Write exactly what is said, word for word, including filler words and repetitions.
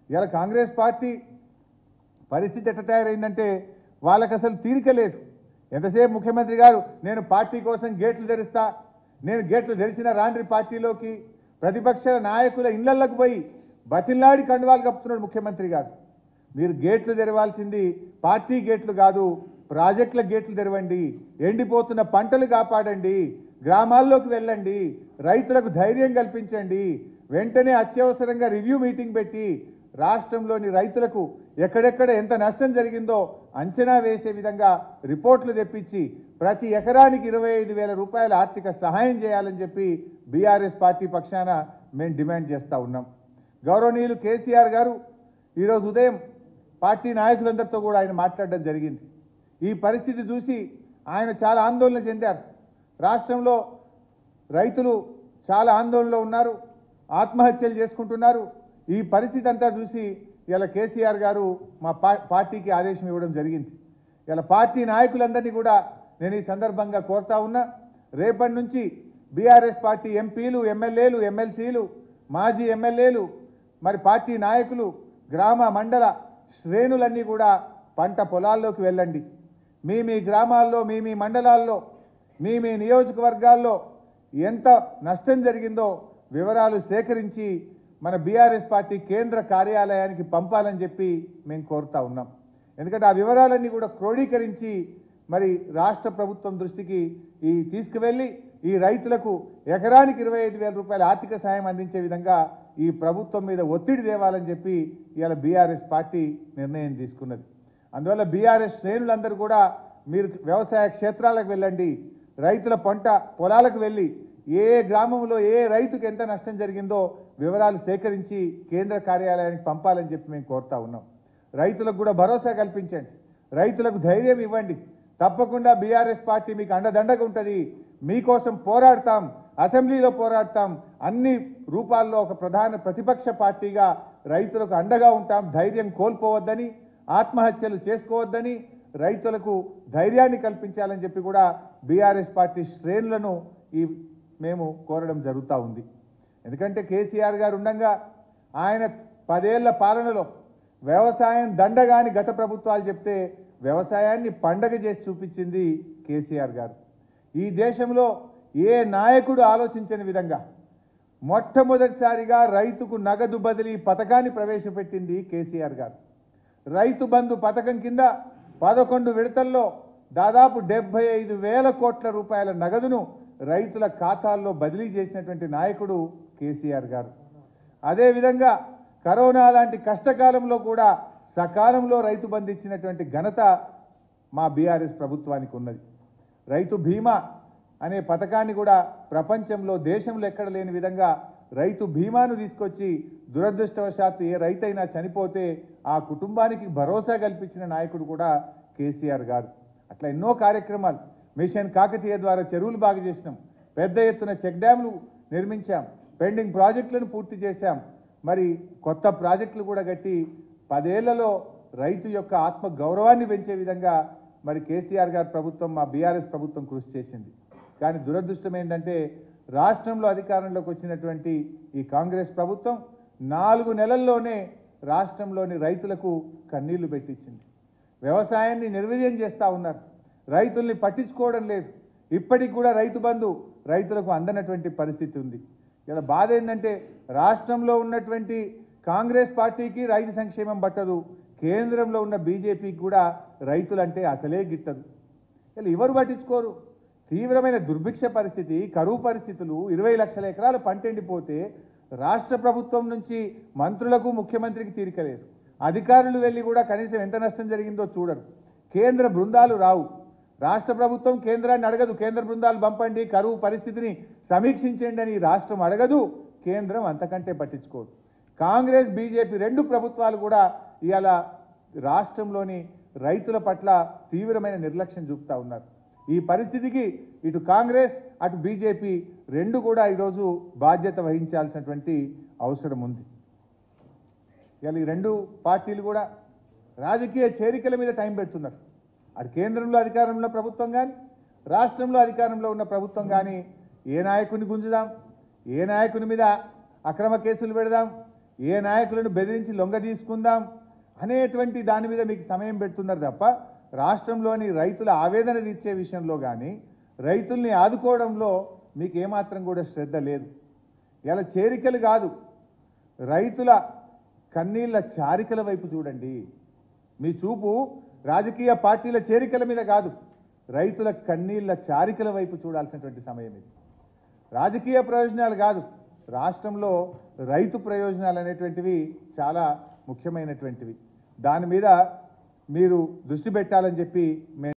ఇలా కాంగ్రెస్ పార్టీ పరిస్థితి ఎట్లా తయారైందంటే వాళ్ళకి అసలు తీరిక లేదు. ఎంతసేపు ముఖ్యమంత్రి గారు నేను పార్టీ కోసం గేట్లు తెరుస్తా, నేను గేట్లు తెరిచిన రాండ్రి పార్టీలోకి, ప్రతిపక్ష నాయకుల ఇళ్లలకు పోయి బతిల్లాడి కండువాలు కప్పుతున్నాడు ముఖ్యమంత్రి గారు. మీరు గేట్లు తెరవాల్సింది పార్టీ గేట్లు కాదు, ప్రాజెక్టుల గేట్లు తెరవండి, ఎండిపోతున్న పంటలు కాపాడండి, గ్రామాల్లోకి వెళ్ళండి, రైతులకు ధైర్యం కల్పించండి, వెంటనే అత్యవసరంగా రివ్యూ మీటింగ్ పెట్టి రాష్ట్రంలోని రైతులకు ఎక్కడెక్కడ ఎంత నష్టం జరిగిందో అంచనా వేసే విధంగా రిపోర్ట్లు తెప్పించి ప్రతి ఎకరానికి ఇరవై ఐదు వేల రూపాయల ఆర్థిక సహాయం చేయాలని చెప్పి బీఆర్ఎస్ పార్టీ పక్షాన మేము డిమాండ్ చేస్తూ ఉన్నాం. గౌరవనీయులు కేసీఆర్ గారు ఈరోజు ఉదయం పార్టీ నాయకులందరితో కూడా ఆయన మాట్లాడడం జరిగింది. ఈ పరిస్థితి చూసి ఆయన చాలా ఆందోళన చెందారు. రాష్ట్రంలో రైతులు చాలా ఆందోళనలో ఉన్నారు, ఆత్మహత్యలు చేసుకుంటున్నారు. ఈ పరిస్థితి అంతా చూసి ఇలా కేసీఆర్ గారు మా పార్టీకి ఆదేశం ఇవ్వడం జరిగింది. ఇలా పార్టీ నాయకులందరినీ కూడా నేను ఈ సందర్భంగా కోరుతా ఉన్నా, రేపటి నుంచి బీఆర్ఎస్ పార్టీ ఎంపీలు, ఎమ్మెల్యేలు, ఎమ్మెల్సీలు, మాజీ ఎమ్మెల్యేలు, మరి పార్టీ నాయకులు, గ్రామ మండల శ్రేణులన్నీ కూడా పంట పొలాల్లోకి వెళ్ళండి. మీ మీ గ్రామాల్లో, మీ మీ మండలాల్లో, మీ మీ నియోజకవర్గాల్లో ఎంత నష్టం జరిగిందో వివరాలు సేకరించి మన బీఆర్ఎస్ పార్టీ కేంద్ర కార్యాలయానికి పంపాలని చెప్పి మేము కోరుతా ఉన్నాం. ఎందుకంటే ఆ వివరాలన్నీ కూడా క్రోడీకరించి మరి రాష్ట్ర ప్రభుత్వం దృష్టికి ఈ తీసుకువెళ్ళి ఈ రైతులకు ఎకరానికి ఇరవై ఐదు వేల రూపాయల ఆర్థిక సాయం అందించే విధంగా ఈ ప్రభుత్వం మీద ఒత్తిడి తేవాలని చెప్పి ఇవాళ బీఆర్ఎస్ పార్టీ నిర్ణయం తీసుకున్నది. అందువల్ల బీఆర్ఎస్ శ్రేణులందరూ కూడా మీరు వ్యవసాయ క్షేత్రాలకు వెళ్ళండి, రైతుల పంట పొలాలకు వెళ్ళి ఏ గ్రామంలో ఏ రైతుకు ఎంత నష్టం జరిగిందో వివరాలు సేకరించి కేంద్ర కార్యాలయానికి పంపాలని చెప్పి మేము కోరుతా ఉన్నాం. రైతులకు కూడా భరోసా కల్పించండి, రైతులకు ధైర్యం ఇవ్వండి. తప్పకుండా బీఆర్ఎస్ పార్టీ మీకు అండదండగా ఉంటుంది, మీకోసం పోరాడతాం, అసెంబ్లీలో పోరాడతాం, అన్ని రూపాల్లో ఒక ప్రధాన ప్రతిపక్ష పార్టీగా రైతులకు అండగా ఉంటాం. ధైర్యం కోల్పోవద్దని, ఆత్మహత్యలు చేసుకోవద్దని, రైతులకు ధైర్యాన్ని కల్పించాలని చెప్పి కూడా బీఆర్ఎస్ పార్టీ శ్రేణులను ఈ మేము కోరడం జరుగుతూ ఉంది. ఎందుకంటే కేసీఆర్ గారు ఉండగా ఆయన పదేళ్ల పాలనలో వ్యవసాయం దండగాని గత ప్రభుత్వాలు చెప్తే వ్యవసాయాన్ని పండగ చేసి చూపించింది కేసీఆర్ గారు. ఈ దేశంలో ఏ నాయకుడు ఆలోచించని విధంగా మొట్టమొదటిసారిగా రైతుకు నగదు బదిలీ పథకాన్ని ప్రవేశపెట్టింది కేసీఆర్ గారు. రైతు బంధు పథకం కింద పదకొండు విడతల్లో దాదాపు డెబ్బై ఐదు వేల కోట్ల రూపాయల నగదును రైతుల ఖాతాల్లో బదిలీ చేసినటువంటి నాయకుడు కేసీఆర్ గారు. అదేవిధంగా కరోనా లాంటి కష్టకాలంలో కూడా సకాలంలో రైతు బంధు ఇచ్చినటువంటి ఘనత మా బీఆర్ఎస్ ప్రభుత్వానికి ఉన్నది. రైతు బీమా అనే పథకాన్ని కూడా ప్రపంచంలో దేశంలో ఎక్కడ లేని విధంగా రైతు బీమాను తీసుకొచ్చి దురదృష్టవశాత్తు ఏ రైతైనా చనిపోతే ఆ కుటుంబానికి భరోసా కల్పించిన నాయకుడు కూడా కేసీఆర్ గారు. అట్లా ఎన్నో కార్యక్రమాలు, మిషన్ కాకతీయ ద్వారా చెరువులు బాగు చేసినాం, పెద్ద ఎత్తున చెక్ డ్యామ్లు నిర్మించాం, పెండింగ్ ప్రాజెక్టులను పూర్తి చేశాం, మరి కొత్త ప్రాజెక్టులు కూడా కట్టి పదేళ్లలో రైతు యొక్క ఆత్మ గౌరవాన్ని పెంచే విధంగా మరి కేసీఆర్ గారి ప్రభుత్వం, మా బీఆర్ఎస్ ప్రభుత్వం కృషి చేసింది. కానీ దురదృష్టం ఏంటంటే రాష్ట్రంలో అధికారంలోకి వచ్చినటువంటి ఈ కాంగ్రెస్ ప్రభుత్వం నాలుగు నెలల్లోనే రాష్ట్రంలోని రైతులకు కన్నీళ్లు పెట్టించింది. వ్యవసాయాన్ని నిర్వీర్యం చేస్తూ ఉన్నారు, రైతుల్ని పట్టించుకోవడం లేదు. ఇప్పటికి కూడా రైతు బంధు రైతులకు అందనటువంటి పరిస్థితి ఉంది. ఇలా బాధ ఏంటంటే రాష్ట్రంలో ఉన్నటువంటి కాంగ్రెస్ పార్టీకి రైతు సంక్షేమం పట్టదు, కేంద్రంలో ఉన్న బీజేపీకి కూడా రైతులంటే అసలే గిట్టదు. ఇలా ఎవరు పట్టించుకోరు. తీవ్రమైన దుర్భిక్ష పరిస్థితి, కరువు పరిస్థితులు, ఇరవై లక్షల ఎకరాలు పంటెండిపోతే రాష్ట్ర ప్రభుత్వం నుంచి మంత్రులకు ముఖ్యమంత్రికి తీరికలేదు. అధికారులు వెళ్ళి కూడా కనీసం ఎంత నష్టం జరిగిందో చూడరు. కేంద్ర బృందాలు రావు. రాష్ట్ర ప్రభుత్వం కేంద్రాన్ని అడగదు, కేంద్ర బృందాలు పంపండి, కరువు పరిస్థితిని సమీక్షించండి అని రాష్ట్రం అడగదు, కేంద్రం అంతకంటే పట్టించుకోదు. కాంగ్రెస్ బీజేపీ రెండు ప్రభుత్వాలు కూడా ఇవాళ రాష్ట్రంలోని రైతుల పట్ల తీవ్రమైన నిర్లక్ష్యం చూపుతా ఉన్నారు. ఈ పరిస్థితికి ఇటు కాంగ్రెస్ అటు బీజేపీ రెండు కూడా ఈరోజు బాధ్యత వహించాల్సినటువంటి అవసరం ఉంది. ఇవాళ ఈ రెండు పార్టీలు కూడా రాజకీయ చేరికల మీద టైం పెడుతున్నారు. అటు కేంద్రంలో అధికారంలో ప్రభుత్వం కానీ రాష్ట్రంలో అధికారంలో ఉన్న ప్రభుత్వం కానీ ఏ నాయకుని గుంజుదాం, ఏ నాయకుని మీద అక్రమ కేసులు పెడదాం, ఏ నాయకులను బెదిరించి లొంగ తీసుకుందాం అనేటువంటి దాని మీద మీకు సమయం పెడుతున్నారు తప్ప రాష్ట్రంలోని రైతుల ఆవేదన తీర్చే విషయంలో కానీ రైతుల్ని ఆదుకోవడంలో మీకు ఏమాత్రం కూడా శ్రద్ధ లేదు. ఇలా చేరికలు కాదు, రైతుల కన్నీళ్ళ చారికల వైపు చూడండి. మీ చూపు రాజకీయ పార్టీల చేరికల మీద కాదు, రైతుల కన్నీళ్ళ చారికల వైపు చూడాల్సినటువంటి సమయం ఇది. రాజకీయ ప్రయోజనాలు కాదు, రాష్ట్రంలో రైతు ప్రయోజనాలు అనేటువంటివి చాలా ముఖ్యమైనటువంటివి. దాని మీద మీరు దృష్టి పెట్టాలని చెప్పి మేము